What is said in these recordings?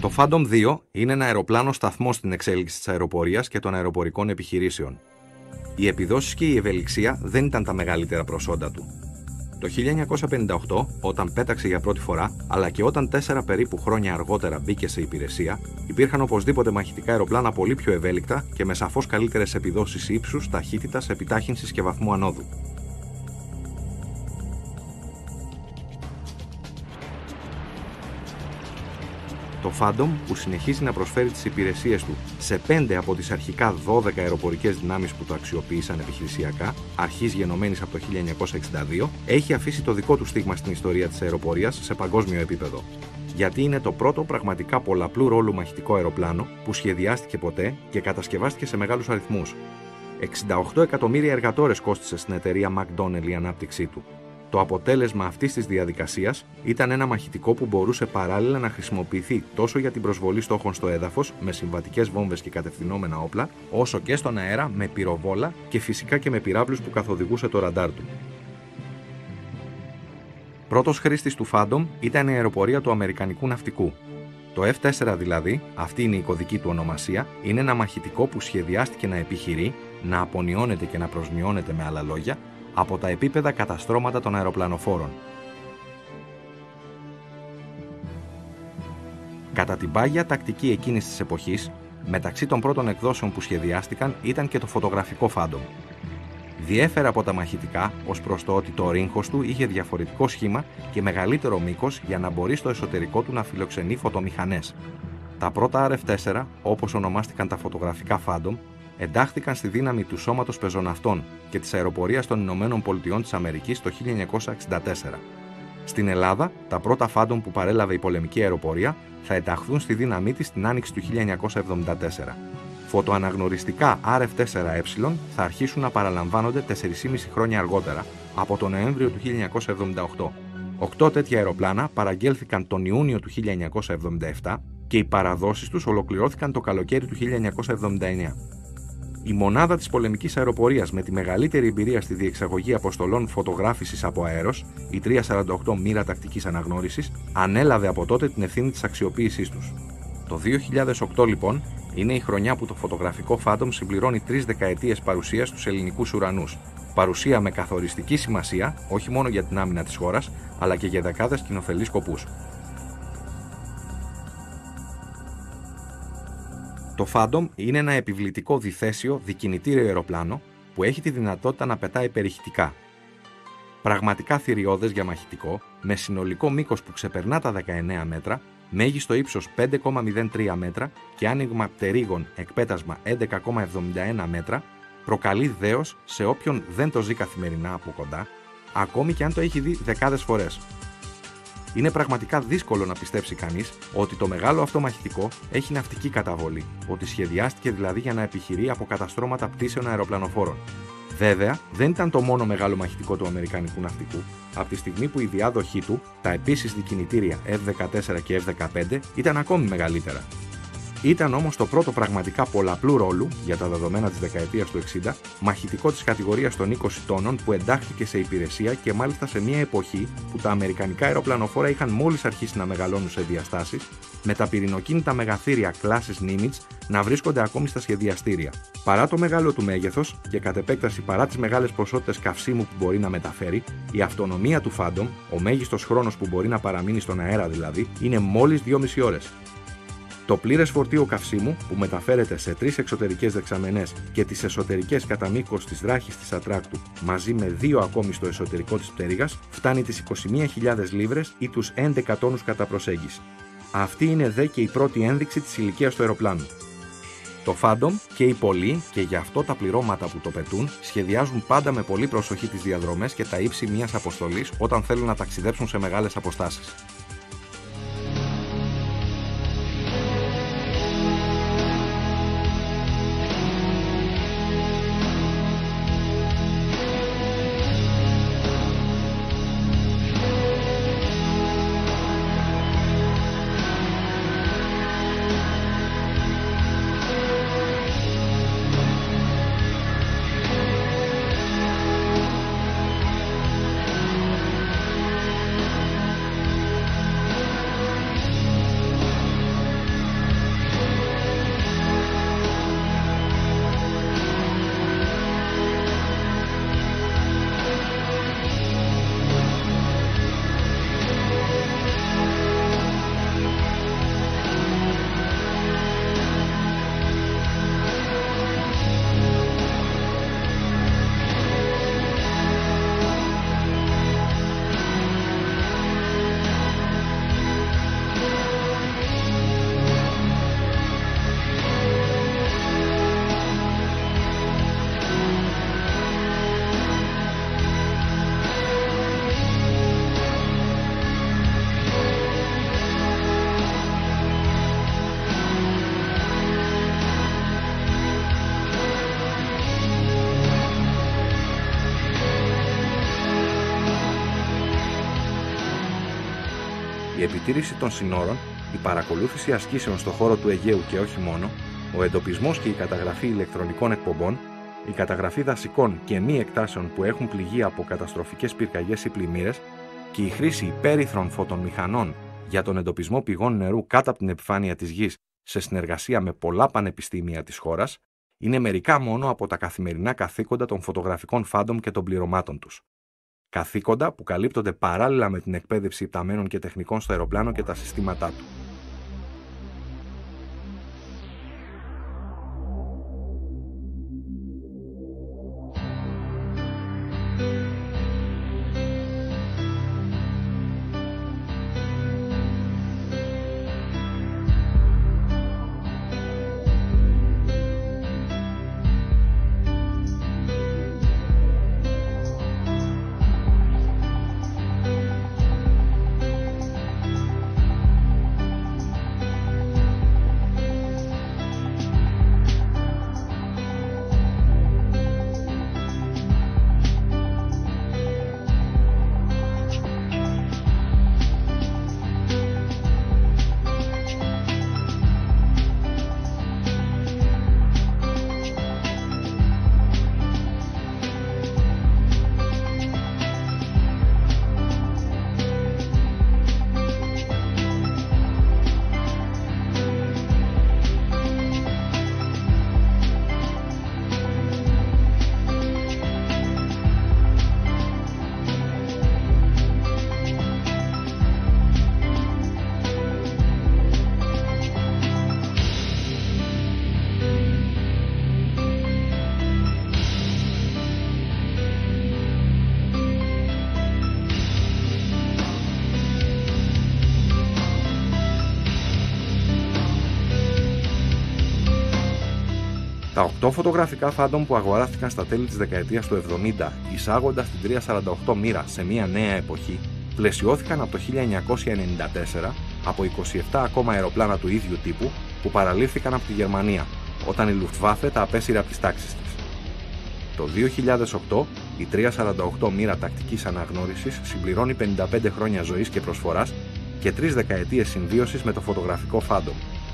Το Phantom 2 είναι ένα αεροπλάνο σταθμό στην εξέλιξη της αεροπορίας και των αεροπορικών επιχειρήσεων. Οι επιδόσεις και η ευελιξία δεν ήταν τα μεγαλύτερα προσόντα του. Το 1958, όταν πέταξε για πρώτη φορά, αλλά και όταν 4 περίπου χρόνια αργότερα μπήκε σε υπηρεσία, υπήρχαν οπωσδήποτε μαχητικά αεροπλάνα πολύ πιο ευέλικτα και με σαφώς καλύτερες επιδόσεις ύψους, ταχύτητας, επιτάχυνσης και βαθμού ανόδου. Το Phantom, που συνεχίζει να προσφέρει τις υπηρεσίες του σε 5 από τις αρχικά 12 αεροπορικές δυνάμεις που το αξιοποίησαν επιχειρησιακά, αρχής γενομένης από το 1962, έχει αφήσει το δικό του στίγμα στην ιστορία της αεροπορίας σε παγκόσμιο επίπεδο. Γιατί είναι το πρώτο πραγματικά πολλαπλού ρόλου μαχητικό αεροπλάνο που σχεδιάστηκε ποτέ και κατασκευάστηκε σε μεγάλους αριθμούς. 68 εκατομμύρια εργατόρες κόστισε στην εταιρεία McDonnell η ανάπτυξή του. Το αποτέλεσμα αυτής της διαδικασίας ήταν ένα μαχητικό που μπορούσε παράλληλα να χρησιμοποιηθεί τόσο για την προσβολή στόχων στο έδαφος με συμβατικές βόμβες και κατευθυνόμενα όπλα, όσο και στον αέρα με πυροβόλα και φυσικά και με πυράβλους που καθοδηγούσε το ραντάρ του. Πρώτος χρήστης του Phantom ήταν η αεροπορία του Αμερικανικού ναυτικού. Το F-4 δηλαδή, αυτή είναι η κωδική του ονομασία, είναι ένα μαχητικό που σχεδιάστηκε να επιχειρεί, να απονιώνεται και να προσμειώνεται με άλλα λόγια, από τα επίπεδα καταστρώματα των αεροπλανοφόρων. Κατά την πάγια τακτική εκείνης της εποχής, μεταξύ των πρώτων εκδόσεων που σχεδιάστηκαν ήταν και το φωτογραφικό Phantom. Διέφερε από τα μαχητικά ως προς το ότι το ρίγχος του είχε διαφορετικό σχήμα και μεγαλύτερο μήκος για να μπορεί στο εσωτερικό του να φιλοξενεί φωτομηχανές. Τα πρώτα RF-4, όπως ονομάστηκαν τα φωτογραφικά Phantom, εντάχθηκαν στη δύναμη του σώματος πεζοναυτών και της αεροπορίας των Ηνωμένων Πολιτειών της Αμερικής το 1964. Στην Ελλάδα, τα πρώτα Phantom που παρέλαβε η πολεμική αεροπορία θα ενταχθούν στη δύναμή της την άνοιξη του 1974. Φωτοαναγνωριστικά RF-4E θα αρχίσουν να παραλαμβάνονται 4,5 χρόνια αργότερα, από τον Νοέμβριο του 1978. 8 τέτοια αεροπλάνα παραγγέλθηκαν τον Ιούνιο του 1977 και οι παραδόσεις τους ολοκληρώθηκαν το καλοκαίρι του 1979. Η μονάδα της πολεμικής αεροπορίας με τη μεγαλύτερη εμπειρία στη διεξαγωγή αποστολών φωτογράφησης από αέρος, η 348 μοίρα τακτικής αναγνώρισης, ανέλαβε από τότε την ευθύνη της αξιοποίησής τους. Το 2008 λοιπόν είναι η χρονιά που το φωτογραφικό Phantom συμπληρώνει 3 δεκαετίες παρουσίας στους ελληνικούς ουρανούς. Παρουσία με καθοριστική σημασία όχι μόνο για την άμυνα της χώρας, αλλά και για δεκάδες κοινοφελείς σκοπούς. Το Phantom είναι ένα επιβλητικό διθέσιο δικινητήριο αεροπλάνο που έχει τη δυνατότητα να πετάει περιχητικά. Πραγματικά θηριώδες για μαχητικό, με συνολικό μήκος που ξεπερνά τα 19 μέτρα, μέγιστο ύψος 5,03 μέτρα και άνοιγμα πτερίγων εκπέτασμα 11,71 μέτρα, προκαλεί δέος σε όποιον δεν το ζει καθημερινά από κοντά, ακόμη και αν το έχει δει δεκάδες φορές. Είναι πραγματικά δύσκολο να πιστέψει κανείς ότι το μεγάλο αυτό μαχητικό έχει ναυτική καταβολή, ότι σχεδιάστηκε δηλαδή για να επιχειρεί από καταστρώματα πτήσεων αεροπλανοφόρων. Βέβαια, δεν ήταν το μόνο μεγάλο μαχητικό του Αμερικανικού ναυτικού, από τη στιγμή που η διάδοχή του, τα επίσης δικινητήρια F-14 και F-15, ήταν ακόμη μεγαλύτερα. Ήταν όμως το πρώτο πραγματικά πολλαπλού ρόλου, για τα δεδομένα της δεκαετίας του 60, μαχητικό της κατηγορίας των 20 τόνων που εντάχθηκε σε υπηρεσία και μάλιστα σε μια εποχή που τα αμερικανικά αεροπλανοφόρα είχαν μόλις αρχίσει να μεγαλώνουν σε διαστάσεις, με τα πυρηνοκίνητα μεγαθύρια κλάσης Nimitz να βρίσκονται ακόμη στα σχεδιαστήρια. Παρά το μεγάλο του μέγεθος και κατ' επέκταση παρά τις μεγάλες ποσότητες καυσίμου που μπορεί να μεταφέρει, η αυτονομία του Phantom, ο μέγιστος χρόνος που μπορεί να παραμείνει στον αέρα δηλαδή, είναι μόλις 2,5 ώρες. Το πλήρες φορτίο καυσίμου που μεταφέρεται σε 3 εξωτερικές δεξαμενές και τις εσωτερικές κατά μήκος της ράχης της ατράκτου μαζί με 2 ακόμη στο εσωτερικό της πτέρυγας φτάνει τις 21.000 λίβρες ή τους 11 τόνους κατά προσέγγιση. Αυτή είναι δε και η πρώτη ένδειξη της ηλικίας του αεροπλάνου. Το Phantom και οι πολλοί, και γι' αυτό τα πληρώματα που το πετούν, σχεδιάζουν πάντα με πολύ προσοχή τις διαδρομές και τα ύψη μιας αποστολής όταν θέλουν να ταξιδέψουν σε μεγάλες αποστάσεις. η επιτήρηση των συνόρων, η παρακολούθηση ασκήσεων στον χώρο του Αιγαίου και όχι μόνο, ο εντοπισμός και η καταγραφή ηλεκτρονικών εκπομπών, η καταγραφή δασικών και μη εκτάσεων που έχουν πληγεί από καταστροφικές πυρκαγιές ή πλημμύρες και η χρήση υπέρυθρων φωτομηχανών για τον εντοπισμό πηγών νερού κάτω από την επιφάνεια της γης σε συνεργασία με πολλά πανεπιστήμια της χώρας, είναι μερικά μόνο από τα καθημερινά καθήκοντα των φωτογραφικών φάντομ και των πληρωμάτων τους. Καθήκοντα που καλύπτονται παράλληλα με την εκπαίδευση υπταμένων και τεχνικών στο αεροπλάνο και τα συστήματά του. Τα 8 φωτογραφικά Phantom που αγοράστηκαν στα τέλη της δεκαετίας του 70, εισάγοντας την 348 μοίρα σε μια νέα εποχή, πλαισιώθηκαν από το 1994 από 27 ακόμα αεροπλάνα του ίδιου τύπου που παραλήφθηκαν από τη Γερμανία, όταν η Luftwaffe τα απέσυρε από τις τάξεις της. Το 2008, η 348 μοίρα τακτικής αναγνώρισης συμπληρώνει 55 χρόνια ζωής και προσφοράς και 3 δεκαετίες συμβίωσης με το φωτογραφικό Phantom.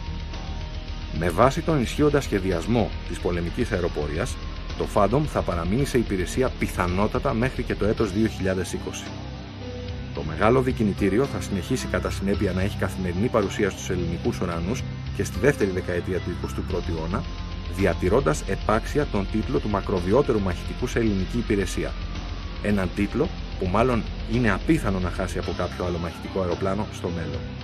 Με βάση τον ισχύοντα σχεδιασμό της πολεμικής αεροπορίας, το Phantom θα παραμείνει σε υπηρεσία πιθανότατα μέχρι και το έτος 2020. Το μεγάλο δικινητήριο θα συνεχίσει κατά συνέπεια να έχει καθημερινή παρουσία στους ελληνικούς ουρανούς και στη δεύτερη δεκαετία του 21ου αιώνα, διατηρώντας επάξια τον τίτλο του μακροβιότερου μαχητικού σε ελληνική υπηρεσία. Έναν τίτλο που μάλλον είναι απίθανο να χάσει από κάποιο άλλο μαχητικό αεροπλάνο στο μέλλον.